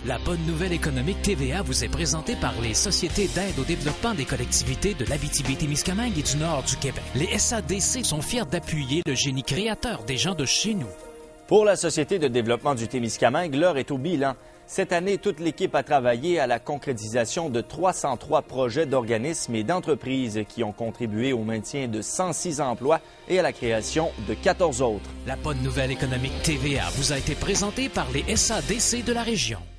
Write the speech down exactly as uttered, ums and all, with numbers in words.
La bonne nouvelle économique T V A vous est présentée par les Sociétés d'aide au développement des collectivités de l'Abitibi-Témiscamingue et du nord du Québec. Les S A D C sont fiers d'appuyer le génie créateur des gens de chez nous. Pour la Société de développement du Témiscamingue, l'heure est au bilan. Cette année, toute l'équipe a travaillé à la concrétisation de trois cent trois projets d'organismes et d'entreprises qui ont contribué au maintien de cent six emplois et à la création de quatorze autres. La bonne nouvelle économique T V A vous a été présentée par les S A D C de la région.